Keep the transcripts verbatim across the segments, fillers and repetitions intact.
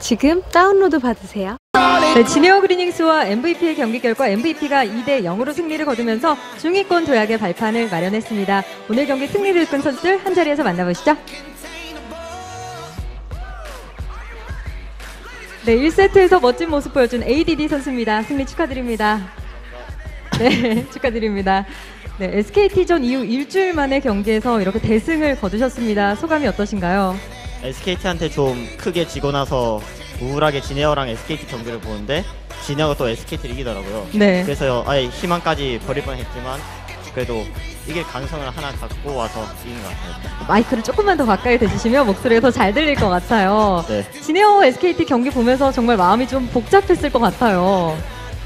지금 다운로드 받으세요. 네, 진에어 그리닝스와 엠브이피의 경기 결과 엠브이피가 이 대 영으로 승리를 거두면서 중위권 도약의 발판을 마련했습니다. 오늘 경기 승리를 이끈 선수들 한 자리에서 만나보시죠. 네, 일 세트에서 멋진 모습 보여준 에이디디 선수입니다. 승리 축하드립니다. 네, 축하드립니다. 네, 에스케이티전 이후 일주일 만의 경기에서 이렇게 대승을 거두셨습니다. 소감이 어떠신가요? 에스케이티한테 좀 크게 지고 나서 우울하게 진에어랑 에스케이티 경기를 보는데 진에어가 또 에스케이티를 이기더라고요. 네. 그래서 아예 희망까지 버릴 뻔했지만 그래도 이길 가능성을 하나 갖고 와서 이긴 것 같아요. 마이크를 조금만 더 가까이 대주시면 목소리가 더 잘 들릴 것 같아요. 네. 진에어 에스케이티 경기 보면서 정말 마음이 좀 복잡했을 것 같아요.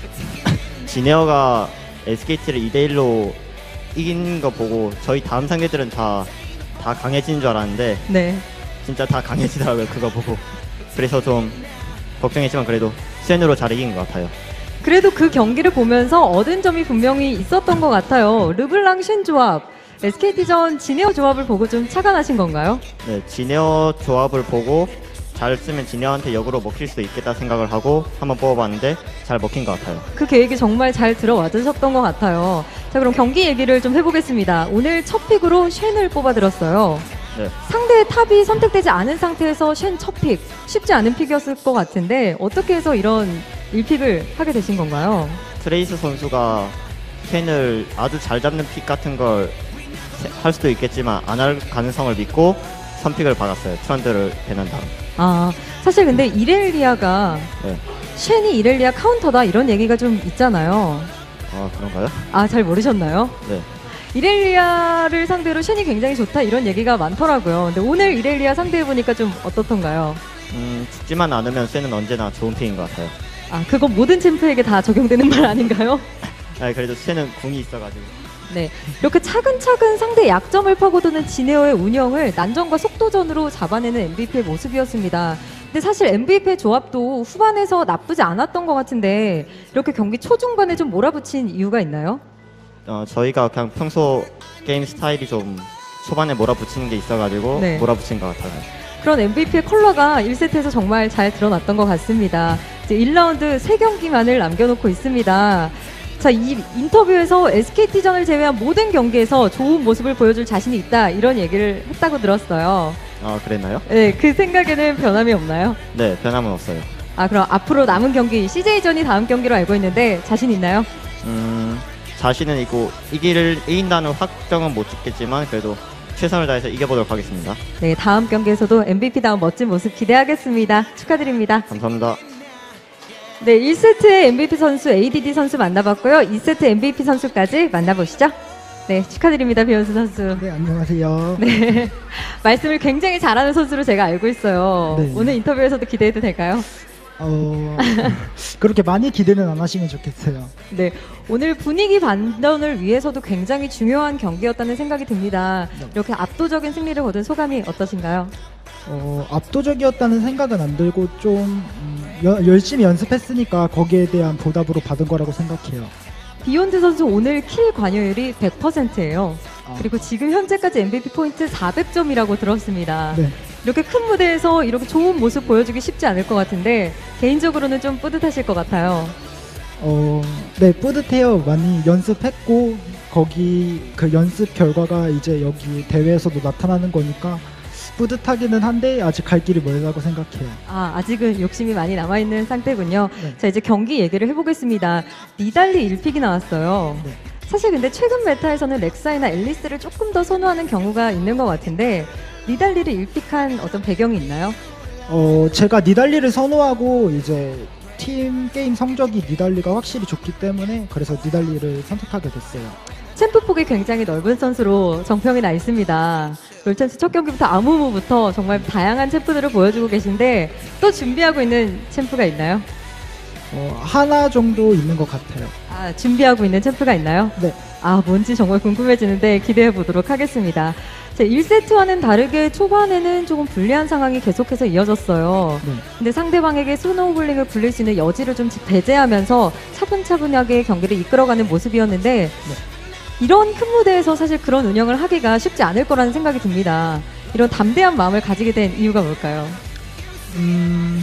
진에어가 에스케이티를 이 대 일로 이긴 거 보고 저희 다음 상대들은 다, 다 강해진 줄 알았는데 네. 진짜 다 강해지더라고요. 그거 보고. 그래서 좀 걱정했지만 그래도 센으로 잘 이긴 것 같아요. 그래도 그 경기를 보면서 얻은 점이 분명히 있었던 것 같아요. 르블랑 쉔 조합, 에스케이티전 진에어 조합을 보고 좀 착안하신 건가요? 네, 진에어 조합을 보고 잘 쓰면 진에어한테 역으로 먹힐 수도 있겠다 생각을 하고 한번 뽑아봤는데 잘 먹힌 것 같아요. 그 계획이 정말 잘 들어와주셨던 것 같아요. 자, 그럼 경기 얘기를 좀 해보겠습니다. 오늘 첫 픽으로 쉔을 뽑아들었어요. 네. 상대의 탑이 선택되지 않은 상태에서 쉔 첫 픽, 쉽지 않은 픽이었을 것 같은데 어떻게 해서 이런 일 픽을 하게 되신 건가요? 트레이스 선수가 쉔을 아주 잘 잡는 픽 같은 걸 할 수도 있겠지만 안 할 가능성을 믿고 삼 픽을 받았어요. 트런드를 배난 다음. 아, 사실 근데 이렐리아가 네. 쉔이 이렐리아 카운터다 이런 얘기가 좀 있잖아요. 아, 그런가요? 아, 잘 모르셨나요? 네. 이렐리아를 상대로 쉔이 굉장히 좋다 이런 얘기가 많더라고요. 근데 오늘 이렐리아 상대해보니까 좀 어떻던가요? 음, 죽지만 않으면 쉔은 언제나 좋은 픽인 것 같아요. 아, 그건 모든 챔프에게 다 적용되는 말 아닌가요? 아, 그래도 쉔은 궁이 있어가지고. 네, 이렇게 차근차근 상대 약점을 파고드는 진에어의 운영을 난전과 속도전으로 잡아내는 엠브이피의 모습이었습니다. 근데 사실 엠브이피의 조합도 후반에서 나쁘지 않았던 것 같은데 이렇게 경기 초중반에 좀 몰아붙인 이유가 있나요? 어, 저희가 그냥 평소 게임 스타일이 좀 초반에 몰아붙이는 게 있어가지고 네. 몰아붙인 것 같아요. 그런 엠브이피의 컬러가 일 세트에서 정말 잘 드러났던 것 같습니다. 이제 일 라운드 세 경기만을 남겨놓고 있습니다. 자, 이 인터뷰에서 에스케이티전을 제외한 모든 경기에서 좋은 모습을 보여줄 자신이 있다 이런 얘기를 했다고 들었어요. 아, 그랬나요? 네, 그 생각에는 변함이 없나요? 네, 변함은 없어요. 아, 그럼 앞으로 남은 경기 씨제이전이 다음 경기로 알고 있는데 자신 있나요? 음, 자신은 있고 이기를 이긴다는 확정은 못 짓겠지만 그래도 최선을 다해서 이겨보도록 하겠습니다. 네, 다음 경기에서도 엠브이피다운 멋진 모습 기대하겠습니다. 축하드립니다. 감사합니다. 네, 일 세트의 엠브이피 선수 에이디디 선수 만나봤고요. 이 세트 엠브이피 선수까지 만나보시죠. 네, 축하드립니다, 배현수 선수. 네, 안녕하세요. 네, 말씀을 굉장히 잘하는 선수로 제가 알고 있어요. 네. 오늘 인터뷰에서도 기대해도 될까요? 어, 그렇게 많이 기대는 안 하시면 좋겠어요. 네, 오늘 분위기 반전을 위해서도 굉장히 중요한 경기였다는 생각이 듭니다. 네. 이렇게 압도적인 승리를 거둔 소감이 어떠신가요? 어, 압도적이었다는 생각은 안 들고 좀 음, 여, 열심히 연습했으니까 거기에 대한 보답으로 받은 거라고 생각해요. 비욘드 선수 오늘 킬 관여율이 백 퍼센트예요. 아. 그리고 지금 현재까지 엠브이피 포인트 사백 점이라고 들었습니다. 네. 이렇게 큰 무대에서 이렇게 좋은 모습 보여주기 쉽지 않을 것 같은데 개인적으로는 좀 뿌듯하실 것 같아요. 어, 네, 뿌듯해요. 많이 연습했고 거기 그 연습 결과가 이제 여기 대회에서도 나타나는 거니까 뿌듯하기는 한데 아직 갈 길이 멀다고 생각해요. 아, 아직은 욕심이 많이 남아있는 상태군요. 네. 자, 이제 경기 얘기를 해보겠습니다. 니달리 일 픽이 나왔어요. 네. 사실 근데 최근 메타에서는 렉사이나 앨리스를 조금 더 선호하는 경우가 있는 것 같은데 니달리를 일 픽한 어떤 배경이 있나요? 어, 제가 니달리를 선호하고 이제 팀 게임 성적이 니달리가 확실히 좋기 때문에 그래서 니달리를 선택하게 됐어요. 챔프 폭이 굉장히 넓은 선수로 정평이 나 있습니다. 롤챔스 첫 경기부터 아무무부터 정말 다양한 챔프들을 보여주고 계신데 또 준비하고 있는 챔프가 있나요? 어, 하나 정도 있는 것 같아요. 아, 준비하고 있는 챔프가 있나요? 네. 아, 뭔지 정말 궁금해지는데 기대해 보도록 하겠습니다. 자, 일 세트와는 다르게 초반에는 조금 불리한 상황이 계속해서 이어졌어요. 네. 근데 상대방에게 스노우볼링을 굴릴 수 있는 여지를 좀 배제하면서 차분차분하게 경기를 이끌어가는 모습이었는데 네. 이런 큰 무대에서 사실 그런 운영을 하기가 쉽지 않을 거라는 생각이 듭니다. 이런 담대한 마음을 가지게 된 이유가 뭘까요? 음,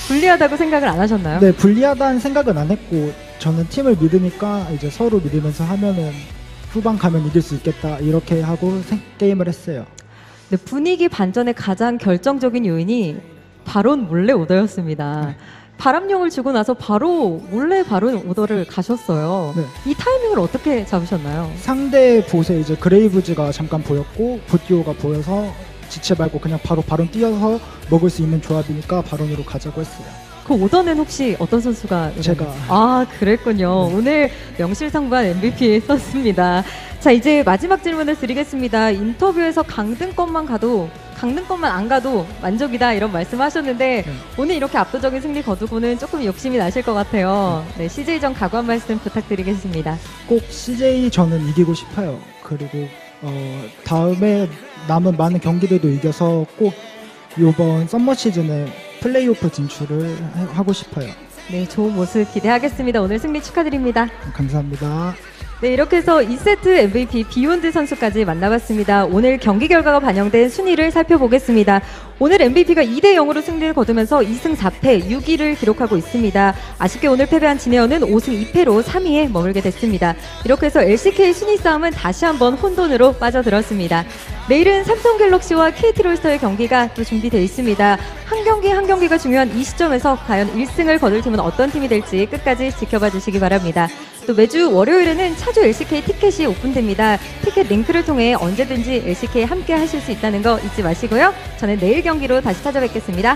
불리하다고 생각을 안 하셨나요? 네, 불리하다는 생각은 안 했고 저는 팀을 믿으니까 이제 서로 믿으면서 하면은 후반 가면 이길 수 있겠다 이렇게 하고 생, 게임을 했어요. 네, 분위기 반전의 가장 결정적인 요인이 바론 몰래 오더였습니다. 네. 바람용을 주고 나서 바로 몰래 바론 오더를 가셨어요. 네. 이 타이밍을 어떻게 잡으셨나요? 상대 보세 이제 그레이브즈가 잠깐 보였고 보티오가 보여서 지체 말고 그냥 바로 바론 뛰어서 먹을 수 있는 조합이니까 바론으로 가자고 했어요. 그 오더는 혹시 어떤 선수가? 제가. 아, 그랬군요. 네. 오늘 명실상부한 엠브이피 썼습니다. 자, 이제 마지막 질문을 드리겠습니다. 인터뷰에서 강등권만 가도 강등권만 안 가도 만족이다 이런 말씀하셨는데 네. 오늘 이렇게 압도적인 승리 거두고는 조금 욕심이 나실 것 같아요. 네, 씨제이전 각오 한 말씀 부탁드리겠습니다. 꼭 씨제이전은 이기고 싶어요. 그리고 어, 다음에 남은 많은 경기들도 이겨서 꼭 이번 썸머 시즌에 플레이오프 진출을 하고 싶어요. 네, 좋은 모습 기대하겠습니다. 오늘 승리 축하드립니다. 감사합니다. 네, 이렇게 해서 이 세트 엠브이피 비욘드 선수까지 만나봤습니다. 오늘 경기 결과가 반영된 순위를 살펴보겠습니다. 오늘 엠브이피가 이 대 영으로 승리를 거두면서 이 승 사 패 육 위를 기록하고 있습니다. 아쉽게 오늘 패배한 진에어는 오 승 이 패로 삼 위에 머물게 됐습니다. 이렇게 해서 엘씨케이 순위 싸움은 다시 한번 혼돈으로 빠져들었습니다. 내일은 삼성갤럭시와 케이티롤스터의 경기가 또 준비되어 있습니다. 한 경기 한 경기가 중요한 이 시점에서 과연 일 승을 거둘 팀은 어떤 팀이 될지 끝까지 지켜봐 주시기 바랍니다. 또 매주 월요일에는 차주 엘씨케이 티켓이 오픈됩니다. 티켓 링크를 통해 언제든지 엘씨케이 함께 하실 수 있다는 거 잊지 마시고요. 저는 내일 경기로 다시 찾아뵙겠습니다.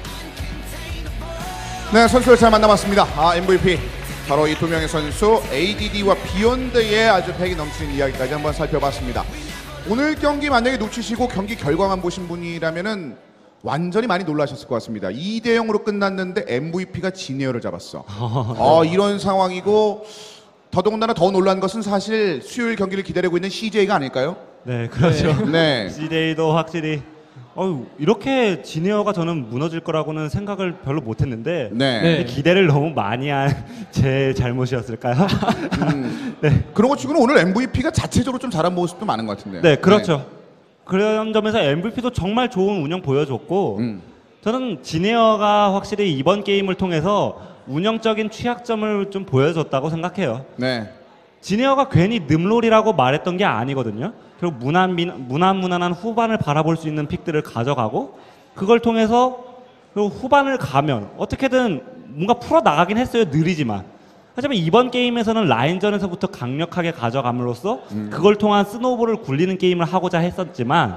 네, 선수를 잘 만나봤습니다. 아, 엠브이피 바로 이 두 명의 선수 에이디디와 비욘드의 아주 패기 넘치는 이야기까지 한번 살펴봤습니다. 오늘 경기 만약에 놓치시고 경기 결과만 보신 분이라면은 완전히 많이 놀라셨을 것 같습니다. 이 대 영으로 끝났는데 엠브이피가 지니어를 잡았어. 어, 이런 상황이고 더더군다나 더 놀란 것은 사실 수요일 경기를 기다리고 있는 씨제이가 아닐까요? 네, 그렇죠. 네. 씨제이도 확실히 어휴, 이렇게 지니어가 저는 무너질 거라고는 생각을 별로 못했는데 네. 네. 기대를 너무 많이 한 제 잘못이었을까요? 음, 네. 그런 것 치고는 오늘 엠브이피가 자체적으로 좀 잘한 모습도 많은 것 같은데요. 네, 그렇죠. 네. 그런 점에서 엠브이피도 정말 좋은 운영 보여줬고 음. 저는 지니어가 확실히 이번 게임을 통해서 운영적인 취약점을 좀 보여줬다고 생각해요. 네. 지니어가 괜히 늠롤이라고 말했던 게 아니거든요. 그리고 무난, 무난무난한 후반을 바라볼 수 있는 픽들을 가져가고 그걸 통해서 그리고 후반을 가면 어떻게든 뭔가 풀어나가긴 했어요. 느리지만. 하지만 이번 게임에서는 라인전에서부터 강력하게 가져감으로써 음. 그걸 통한 스노우볼을 굴리는 게임을 하고자 했었지만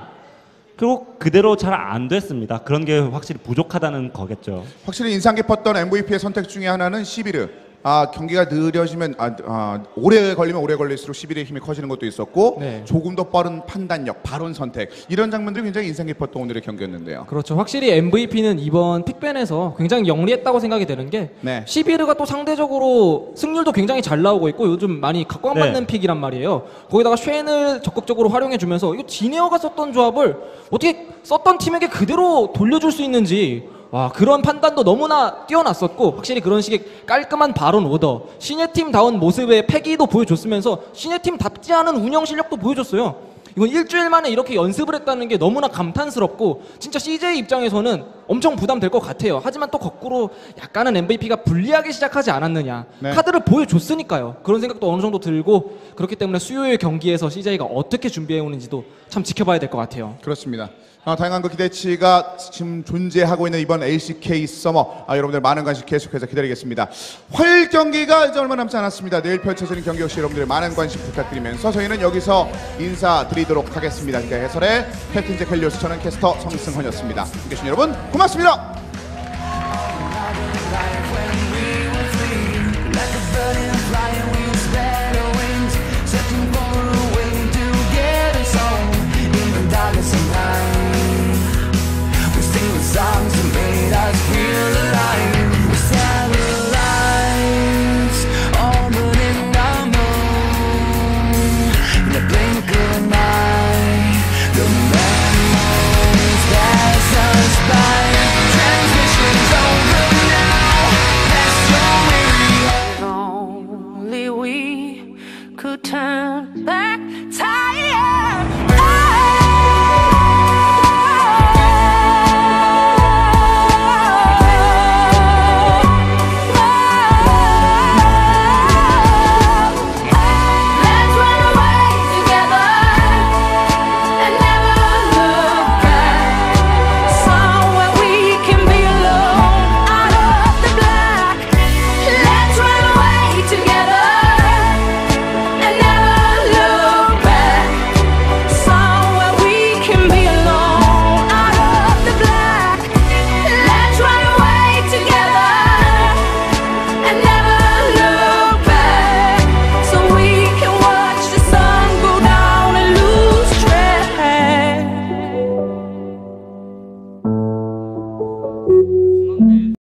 결국 그대로 잘 안 됐습니다. 그런 게 확실히 부족하다는 거겠죠. 확실히 인상 깊었던 엠브이피의 선택 중에 하나는 시비르. 아, 경기가 느려지면 아, 아, 오래 걸리면 오래 걸릴수록 시비르의 힘이 커지는 것도 있었고 네. 조금 더 빠른 판단력, 바론 선택 이런 장면들이 굉장히 인상 깊었던 오늘의 경기였는데요. 그렇죠. 확실히 엠브이피는 이번 픽밴에서 굉장히 영리했다고 생각이 되는 게 네. 시비르가 또 상대적으로 승률도 굉장히 잘 나오고 있고 요즘 많이 각광받는 네. 픽이란 말이에요. 거기다가 쉔을 적극적으로 활용해주면서 이거 지네어가 썼던 조합을 어떻게 썼던 팀에게 그대로 돌려줄 수 있는지 와, 그런 판단도 너무나 뛰어났었고 확실히 그런 식의 깔끔한 바론 오더 신예팀다운 모습의 패기도 보여줬으면서 신예팀답지 않은 운영 실력도 보여줬어요. 이건 일주일 만에 이렇게 연습을 했다는 게 너무나 감탄스럽고 진짜 씨제이 입장에서는 엄청 부담될 것 같아요. 하지만 또 거꾸로 약간은 엠브이피가 불리하게 시작하지 않았느냐. 네. 카드를 보여줬으니까요. 그런 생각도 어느 정도 들고 그렇기 때문에 수요일 경기에서 씨제이가 어떻게 준비해오는지도 참 지켜봐야 될 것 같아요. 그렇습니다. 아, 다양한 그 기대치가 지금 존재하고 있는 이번 엘씨케이 서머 아, 여러분들 많은 관심 계속해서 기다리겠습니다. 화요일 경기가 이제 얼마 남지 않았습니다. 내일 펼쳐지는 경기 역시 여러분들의 많은 관심 부탁드리면서 저희는 여기서 인사드리도록 하겠습니다. 그러니까 해설의 캡틴 잭 헬리오스 저는 캐스터 성승헌이었습니다. 함께해 주신 여러분 고맙습니다.